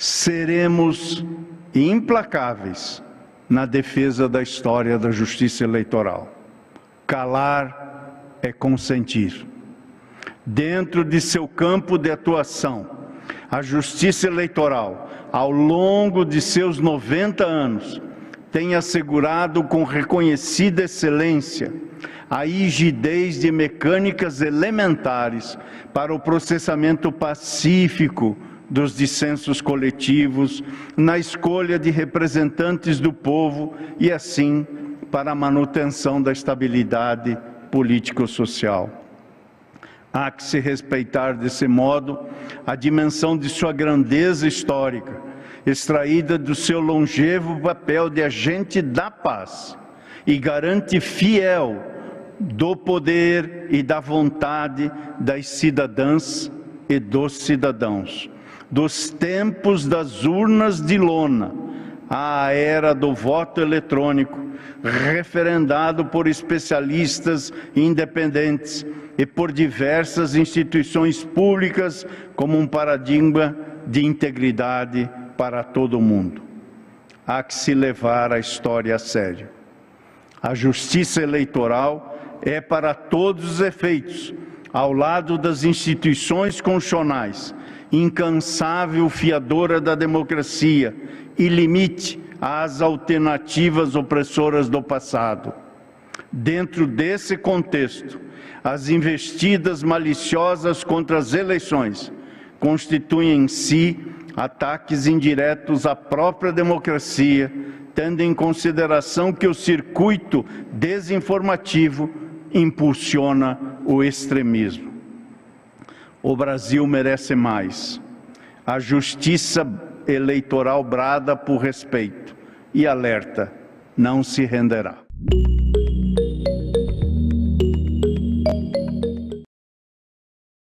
seremos implacáveis na defesa da história da justiça eleitoral. Calar é consentir. Dentro de seu campo de atuação, a Justiça Eleitoral, ao longo de seus 90 anos, tem assegurado com reconhecida excelência a rigidez de mecânicas elementares para o processamento pacífico dos dissensos coletivos, na escolha de representantes do povo e, assim, para a manutenção da estabilidade político-social. Há que se respeitar, desse modo, a dimensão de sua grandeza histórica, extraída do seu longevo papel de agente da paz e garante fiel do poder e da vontade das cidadãs e dos cidadãos. Dos tempos das urnas de lona à era do voto eletrônico, referendado por especialistas independentes e por diversas instituições públicas como um paradigma de integridade para todo o mundo. Há que se levar a história a sério. A justiça eleitoral é, para todos os efeitos, ao lado das instituições constitucionais, incansável fiadora da democracia e limite às alternativas opressoras do passado. Dentro desse contexto, as investidas maliciosas contra as eleições constituem em si ataques indiretos à própria democracia, tendo em consideração que o circuito desinformativo impulsiona o extremismo. O Brasil merece mais. A justiça eleitoral brada por respeito e alerta: não se renderá.